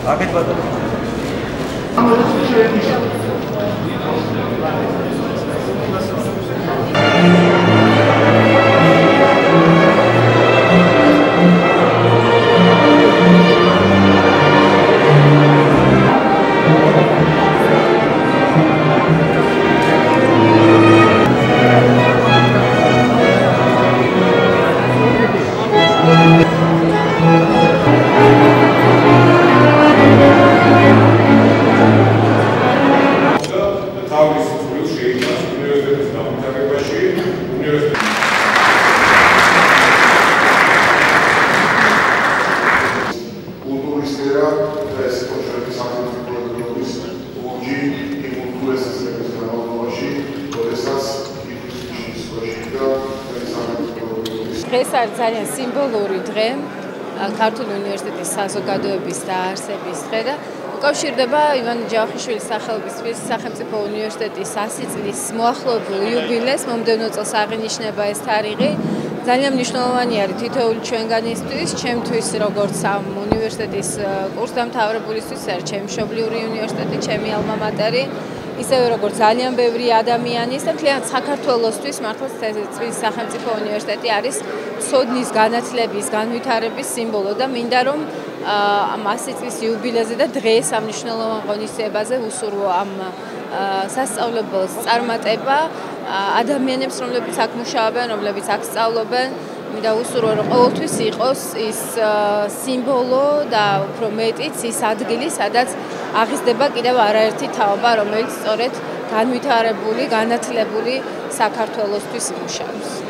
აკეთ ბატონო. დღეს არის ძალიან სიმბოლური დღე, ქართული უნივერსიტეტის საზოგადოების დაარსების დღე და უკავშირდება ივანე ჯავახიშვილის სახელობის სახელმწიფო უნივერსიტეტის 100 წლის მოახლოებულ იუბილეს. მომდევნო წელს აღინიშნება ეს თარიღი. ძალიან მნიშვნელოვანი არის თითოეული ჩვენგანისთვის, ჩემთვის როგორც ამ უნივერსიტეტის კურსდამთავრებულისთვის, არის ჩემი მშობლიური უნივერსიტეტი, ჩემი ალმა მატერი. ისევე როგორც ძალიან ბევრი ადამიანის და მთლიანად საქართველოსთვის მართლაც წლის სახელმწიფო უნივერსიტეტი არის ცოდნის განათლების, განვითარების სიმბოლო და მინდა რომ ამ 100 წლის იუბილეზე და დღეს ამ მნიშვნელოვან ღონისძიებაზე უსურვო ამ სასწავლებელს წარმატება ადამიანებს, რომლებიც აქ მუშაობენ, რომლებიც აქ სწავლობენ. მინდა უსურვო რომ ყოველთვის იყოს ის სიმბოლო და უფრო მეტიც ის ადგილი, სადაც აღიზრდება კიდევ არაერთი თაობა, რომელიც სწორედ განვითარებული, განათლებული საქართველოსთვის იმუშავებს.